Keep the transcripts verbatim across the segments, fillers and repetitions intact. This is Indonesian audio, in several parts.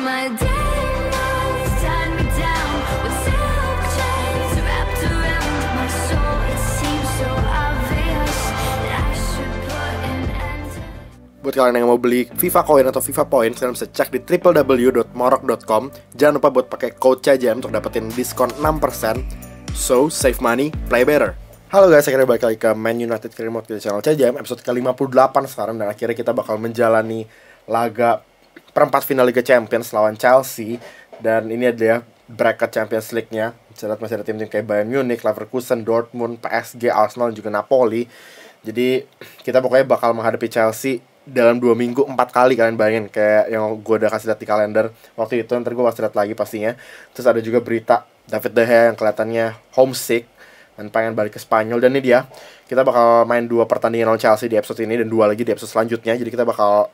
my day nights tied me down with silk chains wrapped around my soul. It seems so obvious that I should put an end to. Buat kalian yang mau beli FIFA Coin atau FIFA Points, kalian bisa cek di w w w dot morok dot com. Jangan lupa buat pakai code C A J M untuk dapetin diskon enam persen. So, save money, play better. Halo guys, akhirnya balik lagi ke Man United Remote di channel C A J M, episode ke lima puluh delapan sekarang. Dan akhirnya kita bakal menjalani laga perempat final Liga Champions lawan Chelsea. Dan ini adalah bracket Champions League-nya. Bisa lihat masih ada tim-tim kayak Bayern Munich, Leverkusen, Dortmund, P S G, Arsenal, dan juga Napoli. Jadi kita pokoknya bakal menghadapi Chelsea dalam dua minggu empat kali. Kalian bayangin, kayak yang gue udah kasih lihat di kalender waktu itu. Ntar gue kasih lihat lagi pastinya. Terus ada juga berita David De Gea yang kelihatannya homesick dan pengen balik ke Spanyol. Dan ini dia, kita bakal main dua pertandingan lawan Chelsea di episode ini dan dua lagi di episode selanjutnya. Jadi kita bakal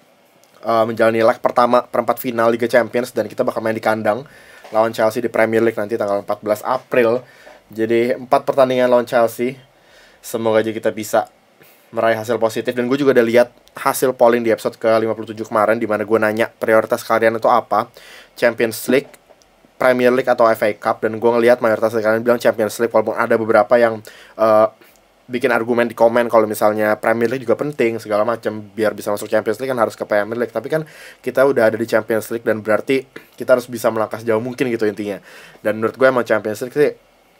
uh, menjalani leg pertama perempat final Liga Champions, dan kita bakal main di kandang lawan Chelsea di Premier League nanti tanggal empat belas April. Jadi empat pertandingan lawan Chelsea. Semoga aja kita bisa meraih hasil positif. Dan gue juga udah lihat hasil polling di episode ke lima puluh tujuh kemarin, dimana gue nanya prioritas kalian itu apa, Champions League, Premier League, atau F A Cup. Dan gue ngelihat mayoritas kalian bilang Champions League, walaupun ada beberapa yang uh, bikin argumen di komen kalau misalnya Premier League juga penting segala macam, biar bisa masuk Champions League kan harus ke Premier League. Tapi kan kita udah ada di Champions League, dan berarti kita harus bisa melangkah sejauh mungkin gitu intinya. Dan menurut gue emang Champions League sih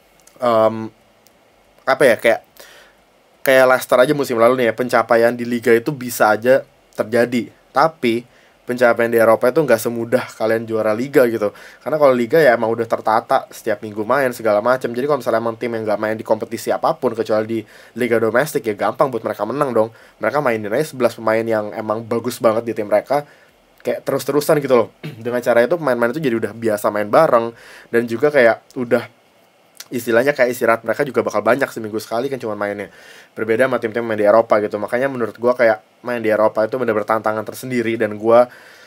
um, apa ya, kayak kayak Leicester aja musim lalu nih ya, pencapaian di Liga itu bisa aja terjadi, tapi pencapaian di Eropa itu nggak semudah kalian juara Liga gitu. Karena kalau Liga ya emang udah tertata, setiap minggu main segala macam. Jadi kalau misalnya emang tim yang nggak main di kompetisi apapun kecuali di Liga domestik, ya gampang buat mereka menang dong. Mereka mainin aja sebelas pemain yang emang bagus banget di tim mereka, kayak terus-terusan gitu loh. Dengan cara itu pemain-pemain itu jadi udah biasa main bareng, dan juga kayak udah istilahnya kayak istirahat mereka juga bakal banyak, seminggu sekali kan cuma mainnya. Berbeda sama tim-tim main di Eropa gitu. Makanya menurut gue kayak main di Eropa itu bener-bener tantangan tersendiri. Dan gue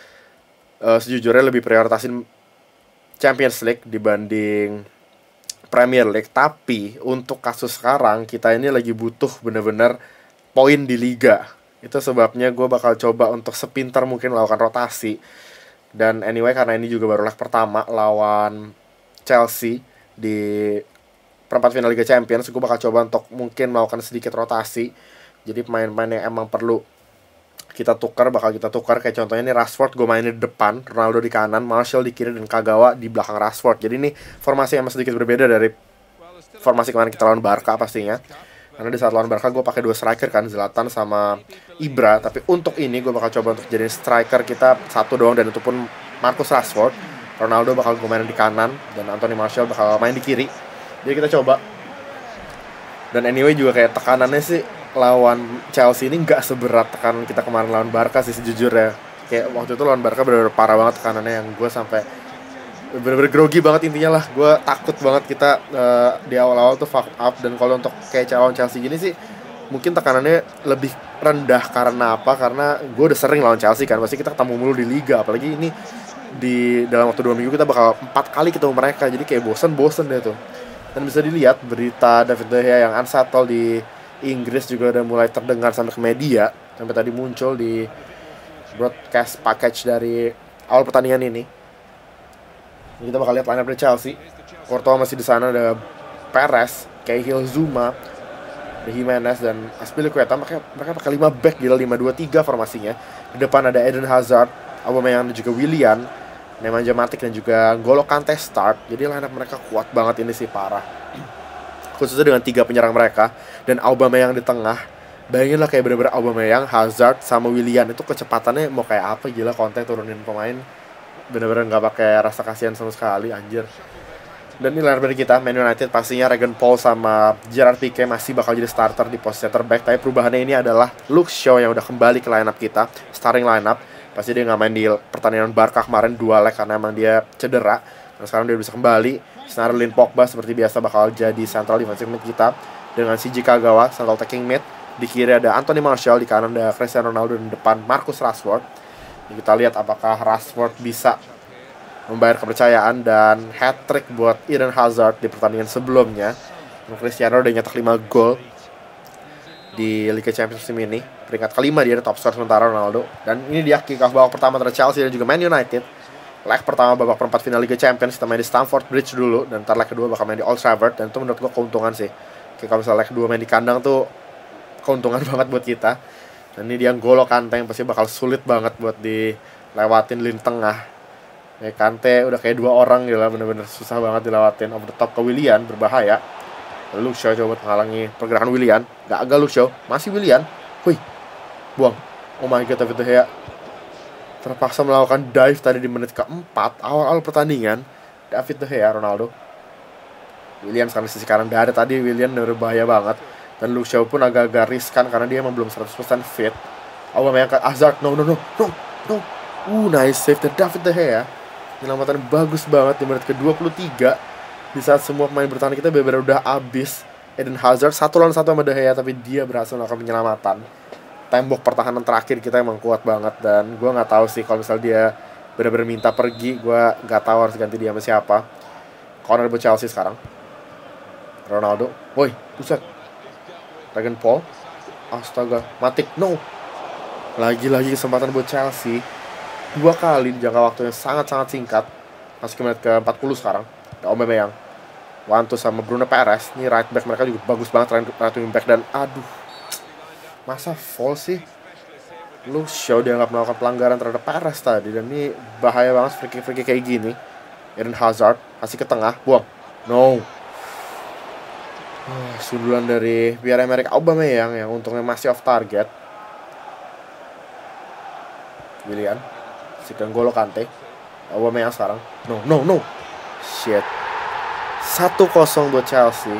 uh, sejujurnya lebih prioritasin Champions League dibanding Premier League. Tapi untuk kasus sekarang, kita ini lagi butuh bener-bener poin di Liga. Itu sebabnya gue bakal coba untuk sepintar mungkin melakukan rotasi. Dan anyway, karena ini juga baru leg pertama lawan Chelsea di perempat final Liga Champions, gue bakal coba untuk mungkin melakukan sedikit rotasi. Jadi pemain-pemain yang emang perlu kita tukar, bakal kita tukar. Kayak contohnya nih Rashford gue mainin di depan, Ronaldo di kanan, Martial di kiri, dan Kagawa di belakang Rashford. Jadi ini formasi yang sedikit berbeda dari formasi kemarin kita lawan Barca pastinya. Karena di saat lawan Barca gue pakai dua striker kan, Zlatan sama Ibra. Tapi untuk ini gue bakal coba untuk jadi striker kita satu doang, dan itu pun Marcus Rashford. Ronaldo bakal gue main di kanan, dan Anthony Martial bakal main di kiri. Jadi kita coba. Dan anyway juga kayak tekanannya sih lawan Chelsea ini nggak seberat tekanan kita kemarin lawan Barca sih sejujurnya. Kayak waktu itu lawan Barca bener-bener parah banget tekanannya, yang gue sampai bener-bener grogi banget intinya lah. Gue takut banget kita uh, di awal-awal tuh fuck up. Dan kalau untuk kayak lawan Chelsea gini sih mungkin tekanannya lebih rendah. Karena apa? Karena gue udah sering lawan Chelsea kan, pasti kita ketemu mulu di Liga. Apalagi ini di dalam waktu dua minggu kita bakal empat kali ketemu mereka. Jadi kayak bosen-bosen deh tuh. Dan bisa dilihat berita David De Gea yang unsettled di Inggris juga udah mulai terdengar sampai ke media. Sampai tadi muncul di broadcast package dari awal pertandingan ini. Kita bakal lihat lineup dari Chelsea. Courtois masih di sana, ada Perez, Cahill, Zuma, ada Jimenez, dan Azpilicueta. Mereka, mereka pakai lima back, gila, lima dua tiga formasinya. Di depan ada Eden Hazard, Aubameyang, dan juga Willian, Nemanja Matic, dan juga N'Golo Kante start. Jadi lineup mereka kuat banget ini sih, parah. Khususnya dengan tiga penyerang mereka dan Aubameyang di tengah. Bayangin lah kayak bener-bener Aubameyang, Hazard, sama Willian. Itu kecepatannya mau kayak apa, gila. Conte turunin pemain bener-bener gak pakai rasa kasihan sama sekali, anjir. Dan ini lineup dari kita, Man United pastinya Regan Paul sama Gerard Pique masih bakal jadi starter di posisi center back. Tapi perubahannya ini adalah Luke Shaw yang udah kembali ke lineup kita, starting lineup. Pasti dia nggak main di pertandingan Barca kemarin dua leg karena emang dia cedera. Dan sekarang dia bisa kembali. Snarlin Pogba seperti biasa bakal jadi central defensive mid kita, dengan Shinji Kagawa central attacking mid. Di kiri ada Anthony Martial, di kanan ada Cristiano Ronaldo, dan di depan Marcus Rashford. Jadi kita lihat apakah Rashford bisa membayar kepercayaan dan hat-trick buat Eden Hazard di pertandingan sebelumnya. Dan Cristiano udah nyetak lima gol di Liga Champions musim ini. Peringkat kelima dia, top skor sementara Ronaldo. Dan ini dia kick off babak pertama antara Chelsea dan juga Man United leg pertama babak perempat final Liga Champions kita main di Stamford Bridge dulu, dan ntar leg kedua bakal main di Old Trafford, dan itu menurut gue keuntungan sih. Kayak kalau misalnya leg kedua main di kandang tuh keuntungan banget buat kita. Dan ini dia N'Golo Kante yang pasti bakal sulit banget buat dilewatin lini tengah. Ya, Kante udah kayak dua orang gitu lah, bener-bener susah banget dilewatin. Over the top ke Willian, berbahaya. Luke Shaw coba menghalangi pergerakan Willian, gagal Luke Shaw, masih Willian. Wih, buang. Oh my god, David De Gea terpaksa melakukan dive tadi di menit keempat awal-awal pertandingan. David De Gea, Ronaldo, Willian sekarang di sisi kanan. Dari tadi Willian berbahaya banget. Dan Luke Shaw pun agak-agak riskan karena dia emang belum seratus persen fit. Aubameyang ke Hazard, no no no no no. Uh, nice save dari David De Gea. Penyelamatan bagus banget di menit ke dua puluh tiga. Di saat semua pemain bertahan kita benar-benar udah abis. Eden Hazard satu lawan satu sama De Gea, tapi dia berhasil melakukan penyelamatan. Tembok pertahanan terakhir kita emang kuat banget, dan gue nggak tahu sih kalau misal dia benar-benar minta pergi, gue nggak tahu harus ganti dia sama siapa. Corner buat Chelsea sekarang. Ronaldo, woi, buset. Regan Paul, astaga, Matic, no. Lagi-lagi kesempatan buat Chelsea. Dua kali di jangka waktu yang sangat-sangat singkat. Masuk ke menit ke empat puluh sekarang. Aubameyang, Wantu sama Bruno Perez. Ini right back mereka juga bagus banget, right wing back, dan aduh, masa foul sih? Luke Shaw dia nggak melakukan pelanggaran terhadap Perez tadi, dan ini bahaya banget free kick free kick kayak gini. Eden Hazard kasih ke tengah, buang, no. Uh, sundulan dari Pierre-Emerick Aubameyang yang untungnya masih off target. Willian, si N'Golo Kante, Aubameyang sekarang, no no no, shit. Satu kosong buat Chelsea.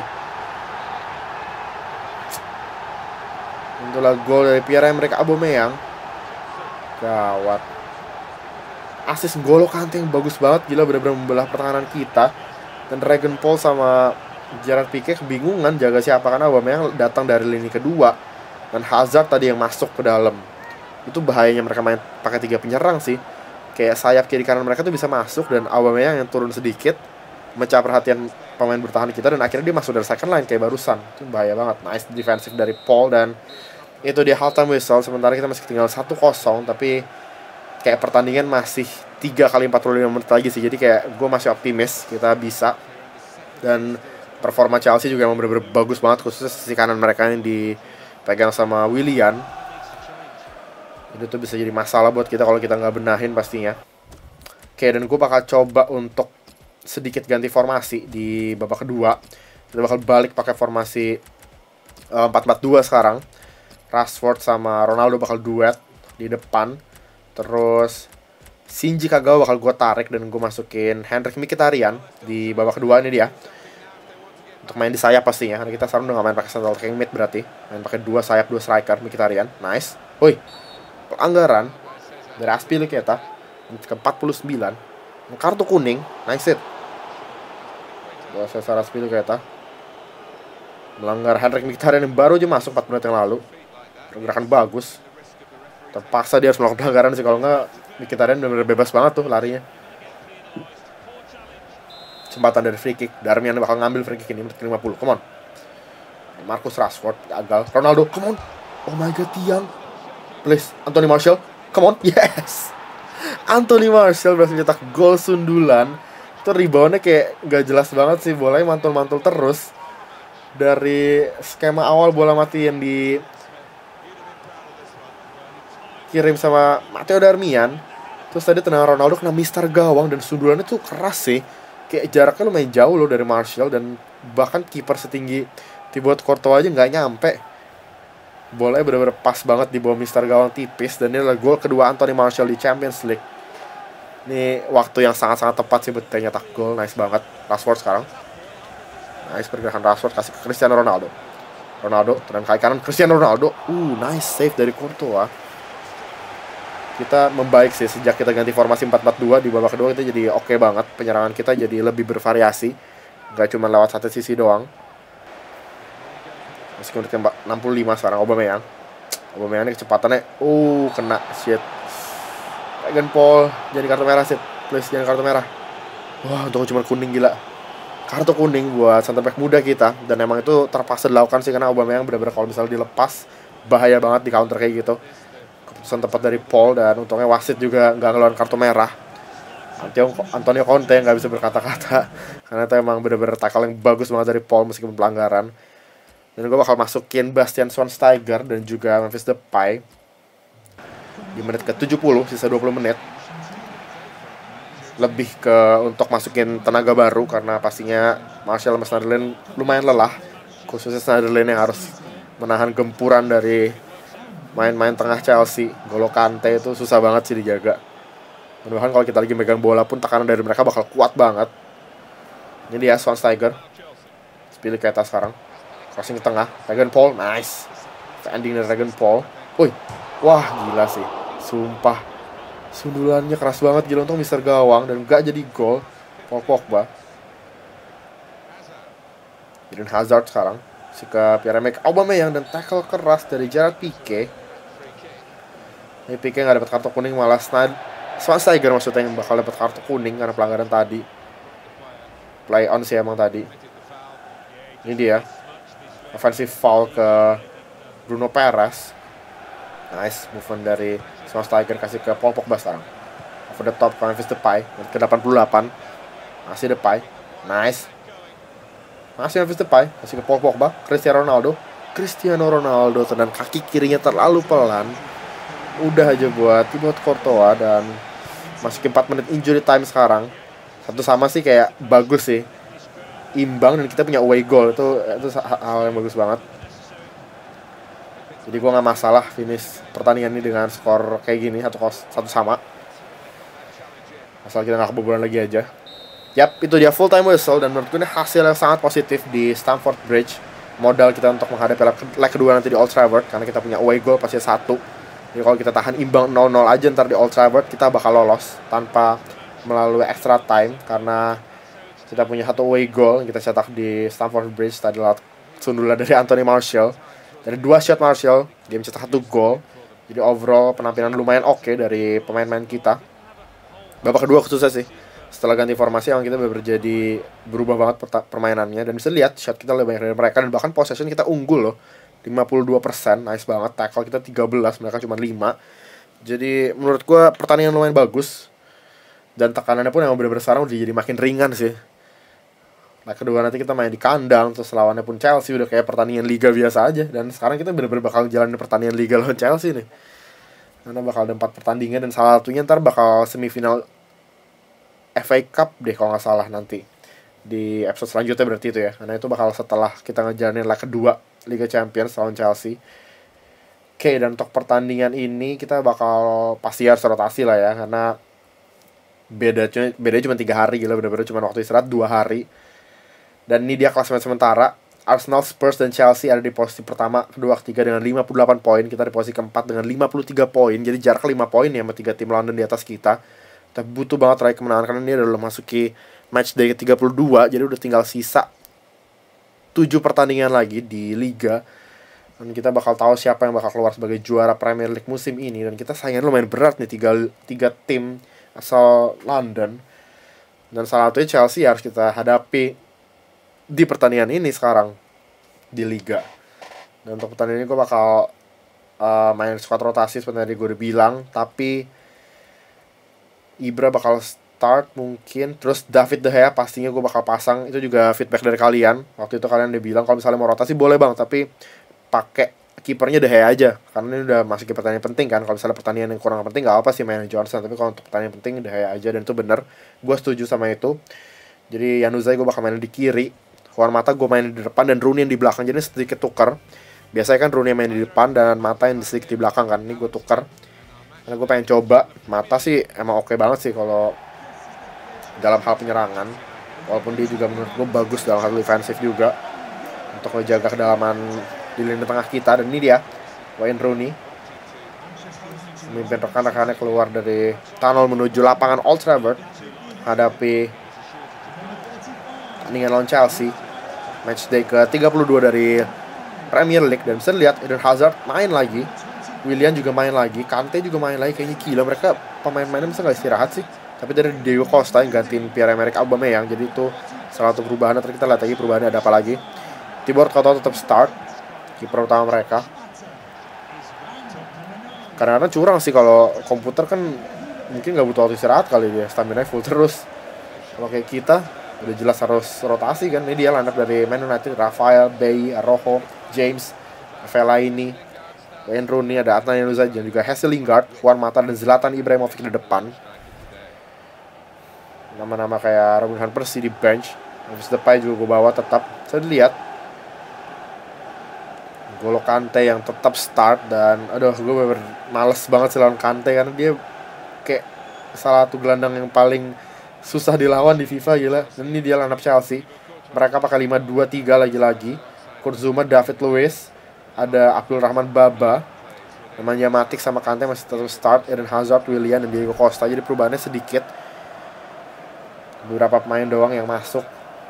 Itulah gol dari Pierre-Emerick Aubameyang. Gawat. Asis N'Golo Kante yang bagus banget, gila, benar-benar membelah pertahanan kita. Dan Regan Paul sama Gerard Pique kebingungan jaga siapa, karena Aubameyang datang dari lini kedua dan Hazard tadi yang masuk ke dalam. Itu bahayanya mereka main pakai tiga penyerang sih. Kayak sayap kiri kanan mereka tuh bisa masuk, dan Aubameyang yang turun sedikit mecah perhatian pemain bertahan kita, dan akhirnya dia masuk dari second line kayak barusan. Itu bahaya banget. Nice defensive dari Paul, dan itu dia halftime whistle. Sementara kita masih tinggal satu kosong, tapi kayak pertandingan masih tiga kali empat puluh lima menit lagi sih. Jadi kayak gue masih optimis kita bisa. Dan performa Chelsea juga emang bener-bener bagus banget, khususnya sisi kanan mereka yang dipegang sama Willian. Itu tuh bisa jadi masalah buat kita kalau kita nggak benahin pastinya. Oke, dan gue bakal coba untuk sedikit ganti formasi di babak kedua. Kita bakal balik pakai formasi uh, empat empat dua sekarang. Rashford sama Ronaldo bakal duet di depan. Terus Shinji Kagawa bakal gue tarik, dan gue masukin Henrik Mkhitaryan di babak kedua ini dia. Untuk main di sayap pastinya, karena kita sekarang udah gak main pakai central attacking mid berarti. Main pakai dua sayap, dua striker. Mkhitaryan, nice. Woi, pelanggaran dari Azpilicueta ke empat puluh sembilan. Kartu kuning, nice it. Buat Cesar Azpilicueta melanggar Henrik Mkhitaryan yang baru aja masuk empat menit yang lalu. Pergerakan bagus. Terpaksa dia harus melakukan pelanggaran sih, kalau nggak Mkhitaryan benar-benar bebas banget tuh larinya. Kesempatan dari free kick. Darmian bakal ngambil free kick ini menit ke lima puluh. Come on. Marcus Rashford gagal. Ronaldo, come on. Oh my god, tiang. Please, Anthony Martial. Come on. Yes. Anthony Martial berhasil cetak gol sundulan. Itu reboundnya kayak nggak jelas banget sih, bolanya mantul-mantul terus. Dari skema awal bola mati yang di kirim sama Matteo Darmian, terus tadi tendangan Ronaldo kena mister gawang, dan sundulannya tuh keras sih. Kayak jaraknya lumayan jauh loh dari Martial, dan bahkan kiper setinggi Thibaut Courtois aja nggak nyampe. Bolanya benar-benar pas banget di bawah mister gawang tipis, dan ini adalah gol kedua Anthony Martial di Champions League. Ini waktu yang sangat-sangat tepat sih buat dia nyetak gol, nice banget. Rashford sekarang. Nice pergerakan Rashford, kasih ke Cristiano Ronaldo. Ronaldo, tendangan kaki kanan Cristiano Ronaldo. Uh, nice save dari Courtois. Kita membaik sih sejak kita ganti formasi empat empat dua. Di babak kedua kita jadi oke okay banget. Penyerangan kita jadi lebih bervariasi, gak cuma lewat satu sisi doang. Masih menit enam puluh lima sekarang. Aubameyang Aubameyang ini kecepatannya uh kena, shit. Regan Paul, jadi kartu merah, shit. Please jangan kartu merah. Wah, untung cuma kuning, gila. Kartu kuning buat center back muda kita. Dan emang itu terpaksa dilakukan sih, karena Aubameyang benar-benar kalau misalnya dilepas bahaya banget di counter kayak gitu. Keputusan tepat dari Paul, dan untungnya wasit juga nggak ngeluarin kartu merah. Antonio, Antonio Conte nggak bisa berkata-kata karena itu emang bener-bener tackle yang bagus banget dari Paul meskipun pelanggaran. Dan gue bakal masukin Bastian Schweinsteiger dan juga Memphis Depay di menit ke tujuh puluh, sisa dua puluh menit. Lebih ke untuk masukin tenaga baru karena pastinya Martial sama Schneiderlin lumayan lelah, khususnya Schneiderlin yang harus menahan gempuran dari main-main tengah Chelsea. Golo Kante itu susah banget sih dijaga. Mudah-mudahan kalau kita lagi megang bola pun tekanan dari mereka bakal kuat banget. Ini dia Schweinsteiger, pilih ke atas sekarang, crossing ke tengah, Regan Paul, nice ending dari Regan Paul. Wih, wah gila sih, sumpah sundulannya keras banget, gila, untung mister gawang dan gak jadi gol. Paul Pogba, Eden Hazard sekarang si ke Pierre-Emerick Aubameyang dan tackle keras dari Gerard Pique. Ini Pique gak dapat kartu kuning, malah Schweinsteiger maksudnya yang bakal dapat kartu kuning karena pelanggaran tadi. Play on sih emang tadi. Ini dia offensive foul ke Bruno Perez. Nice movement dari Schweinsteiger, kasih ke Paul Pogba sekarang. Over the top ke Memphis Depay ke delapan puluh delapan. Masih Depay, nice. Masih Memphis Depay, kasih ke Paul Pogba, Cristiano Ronaldo. Cristiano Ronaldo dan kaki kirinya terlalu pelan. Udah aja buat Thibaut Courtois dan masih ke empat menit injury time sekarang. Satu sama sih kayak bagus sih. Imbang dan kita punya away goal, itu itu hal yang bagus banget. Jadi gue nggak masalah finish pertandingan ini dengan skor kayak gini atau satu sama, asal kita nggak kebobolan lagi aja. Yap, itu dia full time whistle dan menurut gue ini hasil yang sangat positif di Stamford Bridge. Modal kita untuk menghadapi leg kedua nanti di Old Trafford karena kita punya away goal pasti satu. Jadi kalau kita tahan imbang nol nol aja ntar di Old Trafford, kita bakal lolos tanpa melalui extra time karena kita punya satu away goal yang kita cetak di Stamford Bridge tadi lewat sundulan dari Anthony Martial. Dari dua shot Martial, dia mencetak satu gol. Jadi overall penampilan lumayan oke okay dari pemain-pemain kita. Babak kedua khususnya sih, setelah ganti formasi yang kita benar jadi berubah banget permainannya. Dan bisa lihat shot kita lebih banyak dari mereka dan bahkan possession kita unggul loh, lima puluh dua persen, nice banget. Tackle kita tiga belas, mereka cuma lima. Jadi menurut gue pertandingan lumayan bagus. Dan tekanannya pun yang benar-benar sekarang udah jadi makin ringan sih. Nah kedua nanti kita main di kandang, terus lawannya pun Chelsea, udah kayak pertandingan Liga biasa aja. Dan sekarang kita bener-bener bakal jalanin pertandingan Liga lawan Chelsea nih, karena bakal ada empat pertandingan dan salah satunya ntar bakal semifinal F A Cup deh kalau nggak salah nanti di episode selanjutnya berarti itu ya, karena itu bakal setelah kita ngejalanin lag kedua Liga Champions lawan Chelsea. Oke, dan untuk pertandingan ini kita bakal pasti harus rotasi lah ya, karena beda beda cuma tiga hari, gila, bener-bener cuma waktu istirahat dua hari. Dan ini dia klasemen sementara. Arsenal, Spurs, dan Chelsea ada di posisi pertama, kedua, ketiga dengan lima puluh delapan poin. Kita di posisi keempat dengan lima puluh tiga poin. Jadi jarak lima poin ya sama tiga tim London di atas kita. Kita butuh banget raih kemenangan karena ini udah masuki match day ke tiga puluh dua. Jadi udah tinggal sisa tujuh pertandingan lagi di Liga. Dan kita bakal tahu siapa yang bakal keluar sebagai juara Premier League musim ini. Dan kita saingan lumayan berat nih, tiga, tiga tim asal London. Dan salah satunya Chelsea harus kita hadapi di pertandingan ini sekarang di Liga. Dan untuk pertandingan ini gue bakal uh, main squad rotasi seperti tadi gue udah bilang. Tapi Ibra bakal start mungkin. Terus David De Gea pastinya gue bakal pasang. Itu juga feedback dari kalian. Waktu itu kalian udah bilang kalau misalnya mau rotasi boleh bang, tapi pakai kipernya De Gea aja, karena ini udah masuk ke pertandingan penting kan. Kalau misalnya pertandingan yang kurang penting gak apa sih main Johnson, tapi kalau untuk pertandingan penting De Gea aja. Dan itu bener, gue setuju sama itu. Jadi Januzaj gue bakal main di kiri, Juan Mata gue main di depan, dan Rooney yang di belakang. Jadi sedikit tuker. Biasanya kan Rooney main di depan dan Mata yang sedikit di belakang kan. Ini gue tuker karena gue pengen coba. Mata sih emang oke banget sih kalau dalam hal penyerangan, walaupun dia juga menurut gue bagus dalam hal defensif juga untuk menjaga kedalaman di lini tengah kita. Dan ini dia Wayne Rooney memimpin rekan-rekannya keluar dari tunnel menuju lapangan Old Trafford hadapi pertandingan lawan Chelsea, matchday ke tiga puluh dua dari Premier League. Dan bisa lihat Eden Hazard main lagi, Willian juga main lagi, Kante juga main lagi. Kayaknya gila mereka pemain-pemainnya bisa gak istirahat sih. Tapi dari Diego Costa yang gantiin Pierre-Emerick Aubameyang, jadi itu salah satu perubahan. Nanti kita lihat lagi perubahannya ada apa lagi. Thibaut Courtois tetap start, kiper utama mereka. Kadang-kadang curang sih kalau komputer kan mungkin nggak butuh waktu istirahat kali dia, stamina full terus. Kalau kayak kita udah jelas harus rotasi kan. Ini dia lineup dari Man United: Rafael, Bailly, Araujo, James, Fellaini, Wayne Rooney, ada Adnan Januzaj dan juga Jesse Lingard, Juan Mata dan Zlatan Ibrahimovic di depan. Nama-nama kayak Robin van Persie di bench. Memphis Depay juga gue bawa tetap. Saya lihat Golo Kante yang tetap start, dan aduh gue bener males banget sih lawan Kante karena dia kayak salah satu gelandang yang paling susah dilawan di FIFA, gila. Dan ini dia lineup Chelsea. Mereka pakai lima dua tiga lagi-lagi. Kurt Zouma, David Luiz, ada Abdul Rahman Baba, namanya Matic sama Kante masih tetap start. Eden Hazard, Willian, dan Diego Costa. Jadi perubahannya sedikit, beberapa pemain doang yang masuk,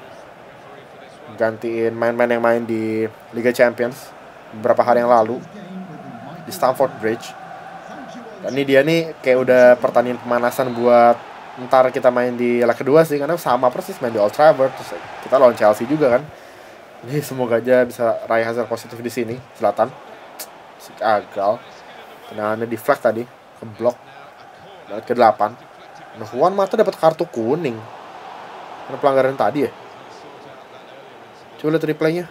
gantiin main-main yang main di Liga Champions beberapa hari yang lalu di Stamford Bridge. Dan ini dia nih kayak udah pertandingan pemanasan buat ntar kita main di leg kedua sih, karena sama persis main di Old Trafford, terus kita lawan Chelsea juga kan. Jadi semoga aja bisa raih hasil positif di sini. Zlatan gagal, tendangannya di flag tadi, ke blok. Menit ke delapan. Nah, Juan Mata dapat kartu kuning karena pelanggaran tadi ya. Coba lihat replaynya.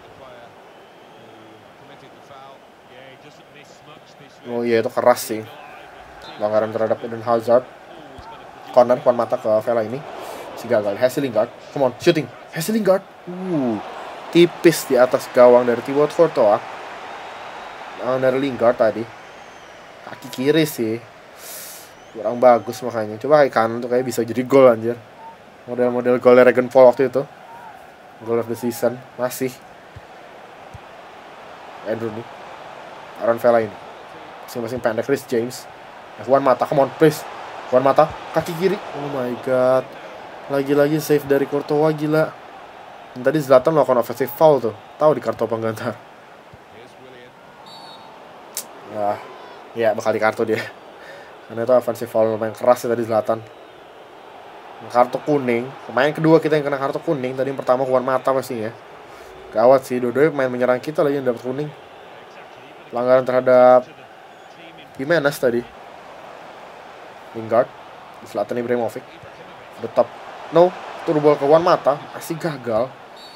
Oh iya, itu keras sih, pelanggaran terhadap Eden Hazard. Corner, Juan Mata ke Fellaini, si gagal. Jesse Lingard, come on, shooting. Jesse Lingard, uh, tipis di atas gawang dari Thibaut Courtois. Nah, dari Lingard tadi, kaki kiri sih kurang bagus, makanya coba kaki kanan tuh kayak bisa jadi gol anjir. Model-model gol Regan Paul waktu itu, goal of the season. Masih Andrew nih, Aaron Fellaini, masing-masing pendek. Chris James, Juan Mata, come on please. Juan Mata, kaki kiri. Oh my god, lagi-lagi save dari Courtois, gila. Dan tadi Zlatan melakukan offensive foul tuh, tahu di kartu apa enggak ntar? Ya, ya bakal di kartu dia, karena itu offensive foul lumayan keras ya tadi Zlatan. Kartu kuning, pemain kedua kita yang kena kartu kuning. Tadi yang pertama Juan Mata pastinya. Gawat sih, dua-duanya pemain menyerang kita lagi yang dapat kuning. Pelanggaran terhadap Jimenez tadi. Lingard, Zlatan Ibrahimovic, the top, no, turun bola ke Juan Mata, masih gagal.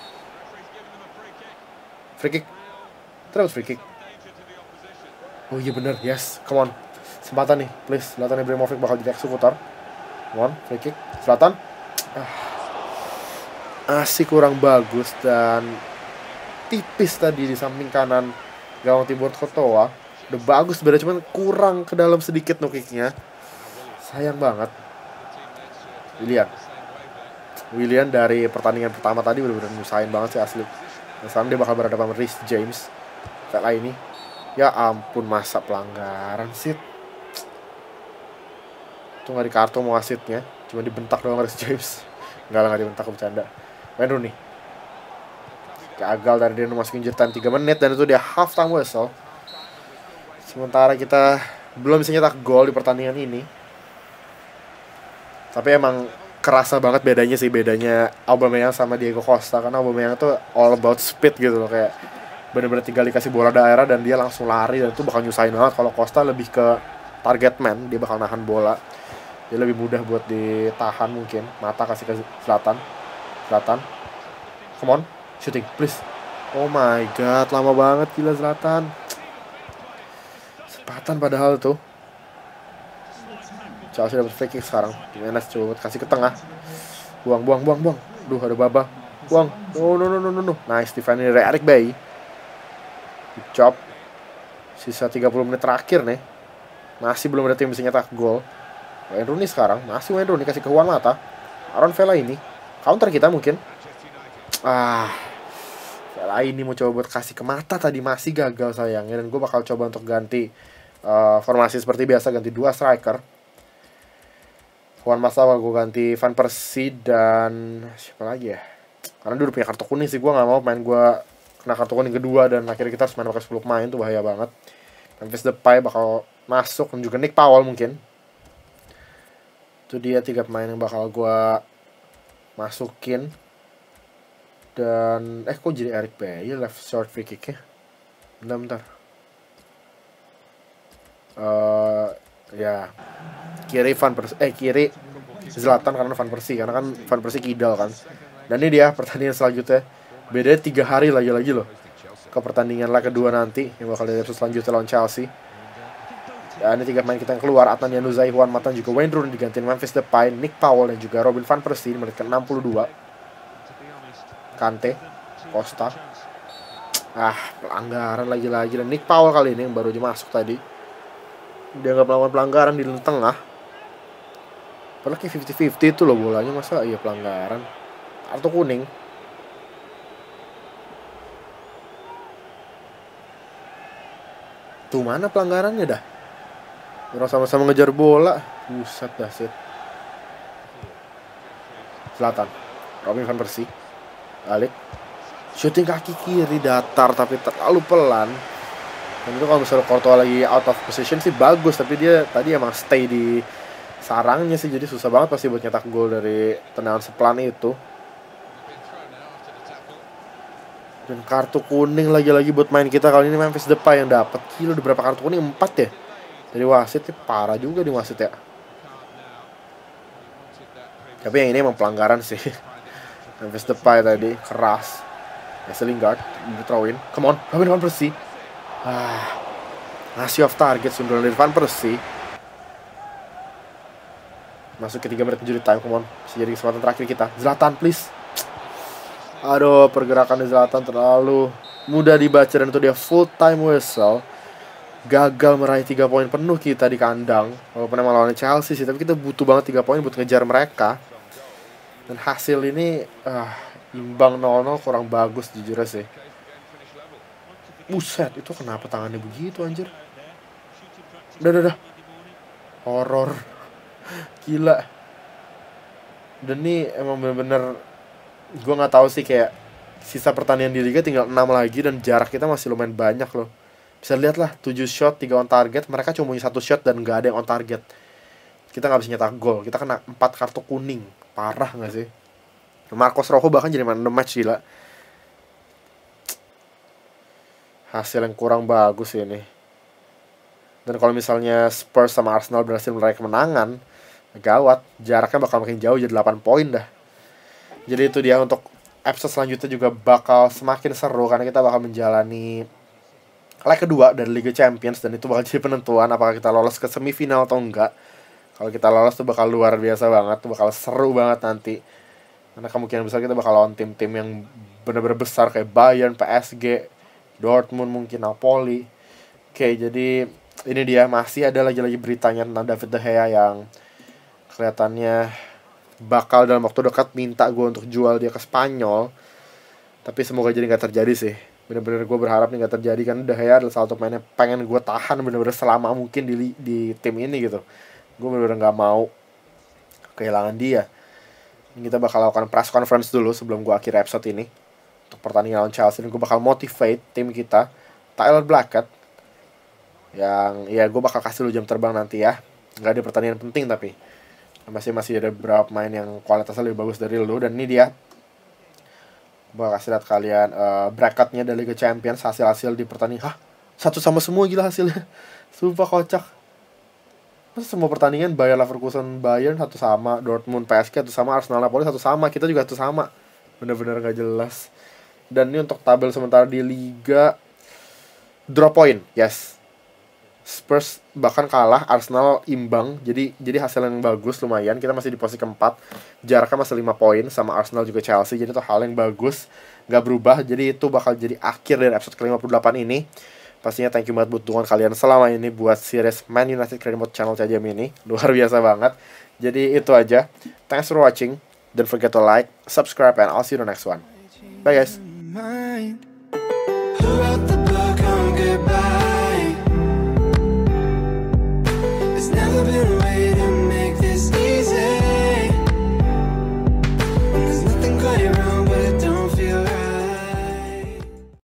Free kick, terus free kick. Oh iya bener, yes, come on, kesempatan nih, please. Zlatan Ibrahimovic bakal jadi eksekutor. Come on, free kick, Zlatan. Ah, masih kurang bagus dan tipis tadi di samping kanan gawang Thibaut Courtois. Udah bagus beda, cuman kurang ke dalam sedikit no kicknya. Sayang banget. Willian Willian dari pertandingan pertama tadi benar-benar nyusahin banget sih asli. Dan sekarang dia bakal berhadapan sama Reece James. Kayak ini, ya ampun, masa pelanggaran sih. Itu nggak di kartu mau wasitnya, cuma dibentak doang Reece James. Enggak lah, nggak dibentak, bercanda. Wayne Rooney gagal dari dia masukin jetan tiga menit, dan itu dia half time whistle. Sementara kita belum bisa nyetak gol di pertandingan ini. Tapi emang kerasa banget bedanya sih, bedanya Aubameyang sama Diego Costa. Karena Aubameyang tuh all about speed gitu loh, kayak bener-bener tinggal dikasih bola daerah dan dia langsung lari, dan itu bakal nyusahin banget. Kalau Costa lebih ke target man, dia bakal nahan bola, dia lebih mudah buat ditahan mungkin. Mata kasih ke Zlatan. Zlatan, come on, shooting please. Oh my god, lama banget gila Zlatan. Sepatan padahal tuh. Chelsea dapat free kick sekarang. Jimenez coba buat kasih ke tengah. Buang, buang, buang, buang. Duh, ada Baba. Buang. No, no, no, no, no, no. Nice defense dari Eric Bailly. Good job. Sisa tiga puluh menit terakhir nih. Masih belum ada tim bisa nyetak gol. Wayne Rooney sekarang. Masih Wayne Rooney kasih ke Juan Mata. Aaron Fellaini. Counter kita mungkin. Ah. Fellaini mau coba buat kasih ke Mata tadi, masih gagal sayangnya. Dan gue bakal coba untuk ganti uh, formasi seperti biasa, ganti dua striker. Juan Mata gue ganti Van Persie dan siapa lagi ya? Karena dia udah punya kartu kuning sih, gue nggak mau main gue kena kartu kuning kedua dan akhirnya kita harus main pakai sepuluh pemain, tuh bahaya banget. Memphis Depay bakal masuk dan juga Nick Powell mungkin. Itu dia tiga pemain yang bakal gue masukin. Dan eh kok jadi Eric Bailly left short free kicknya? Bentar bentar. Uh, ya. kiri Van Persie, eh kiri Zlatan karena Van Persie, karena kan Van Persie kidal kan. Dan ini dia pertandingan selanjutnya, bedanya tiga hari lagi-lagi loh ke pertandingan leg kedua nanti yang bakal dari episode selanjutnya lawan Chelsea. Dan ini tiga pemain kita yang keluar, Adnan Januzaj, Juan Mata, juga Wayne Rooney digantiin Memphis Depay, Nick Powell dan juga Robin van Persie di menit ke enam puluh dua. Kante, Costa. Ah, pelanggaran lagi-lagi, dan Nick Powell kali ini yang baru aja masuk tadi. Dia nggak melakukan pelanggaran di lini tengah. Padahal kayak fifty fifty itu loh bolanya, masa iya pelanggaran. Kartu kuning. Tuh mana pelanggarannya dah? Orang sama-sama ngejar bola. Buset dah sih. Zlatan, Robin van Persie, balik. Shooting kaki kiri datar tapi terlalu pelan. Dan itu kalau misalnya Courtois lagi out of position sih bagus, tapi dia tadi emang stay di sarangnya sih, jadi susah banget pasti buat nyetak gol dari tendangan sepelan itu. Dan kartu kuning lagi-lagi buat main kita kali ini Memphis Depay yang dapat. Gila, udah berapa kartu kuning? empat ya. Dari wasit, parah juga di wasit ya. Tapi yang ini emang pelanggaran sih. Memphis Depay tadi keras. Jesse Lingard di throw in. Come on, Robin van Persie. Ah, ngasih off target sundulan dari Van Persie. Masuk ke tiga menit injury time, come on. Bisa jadi kesempatan terakhir kita. Zlatan please. Aduh, pergerakan di Zlatan terlalu mudah dibaca dan itu dia full time whistle. Gagal meraih tiga poin penuh kita di kandang. Walaupun emang lawan Chelsea sih, tapi kita butuh banget tiga poin buat ngejar mereka. Dan hasil ini ah, imbang nol nol kurang bagus jujur sih. Buset, itu kenapa tangannya begitu anjir? Udah, udah, udah. Horor. Gila. Dan ini emang bener-bener gue gak tahu sih, kayak sisa pertandingan di Liga tinggal enam lagi dan jarak kita masih lumayan banyak loh. Bisa lihat lah, tujuh shot, tiga on target. Mereka cuma punya satu shot dan gak ada yang on target. Kita gak bisa nyetak gol. Kita kena empat kartu kuning. Parah gak sih? Marcos Rojo bahkan jadi man of the match, gila. Hasil yang kurang bagus ini. Dan kalau misalnya Spurs sama Arsenal berhasil meraih kemenangan, gawat, jaraknya bakal makin jauh, jadi delapan poin dah. Jadi itu dia, untuk episode selanjutnya juga bakal semakin seru karena kita bakal menjalani leg kedua dari Liga Champions, dan itu bakal jadi penentuan apakah kita lolos ke semifinal atau enggak. Kalau kita lolos tuh bakal luar biasa banget, tuh bakal seru banget nanti. Karena kemungkinan besar kita bakal lawan tim-tim yang benar-benar besar kayak Bayern, P S G, Dortmund, mungkin Napoli. Oke, jadi ini dia, masih ada lagi-lagi beritanya tentang David De Gea yang kelihatannya bakal dalam waktu dekat minta gue untuk jual dia ke Spanyol. Tapi semoga jadi gak terjadi sih. Bener-bener gue berharap nih gak terjadi, karena De Gea adalah salah satu pemain yang pengen gue tahan bener-bener selama mungkin di, di tim ini gitu. Gue bener-bener gak mau kehilangan dia. Kita bakal lakukan press conference dulu sebelum gue akhiri episode ini untuk pertandingan lawan Chelsea, dan gue bakal motivate tim kita, Tyler Blackett, yang ya gue bakal kasih lu jam terbang nanti ya. Nggak ada pertandingan penting tapi masih masih ada beberapa pemain yang kualitasnya lebih bagus dari lu. Dan ini dia, gue bakal kasih lihat kalian uh, bracketnya dari Liga Champions, hasil-hasil di pertandingan. Hah? Satu sama semua, gila hasilnya. Sumpah kocak. Masa semua pertandingan Bayer Leverkusen Bayern satu sama, Dortmund P S G satu sama, Arsenal Napoli satu sama, kita juga satu sama. Bener-bener gak jelas. Dan ini untuk tabel sementara di Liga, draw point, yes. Spurs bahkan kalah, Arsenal imbang. Jadi jadi hasil yang bagus lumayan. Kita masih di posisi keempat, jaraknya masih lima poin sama Arsenal juga Chelsea. Jadi itu hal yang bagus, gak berubah. Jadi itu bakal jadi akhir dari episode ke lima puluh delapan ini. Pastinya thank you banget buat dukungan kalian selama ini buat series Man United Credit Mode channel C J M ini. Luar biasa banget. Jadi itu aja. Thanks for watching. Don't forget to like, subscribe, and I'll see you in the next one. Bye guys. Who wrote the book on goodbye?